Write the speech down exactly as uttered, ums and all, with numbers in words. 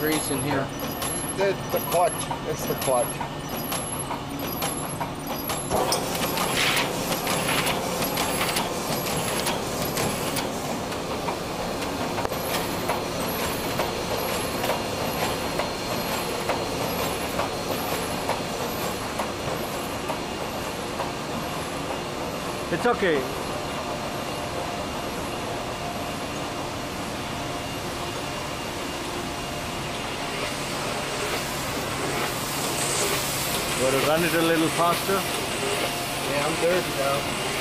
grease in here. The, the clutch. It's the clutch. It's okay. Want to run it a little faster? Yeah, I'm dirty now.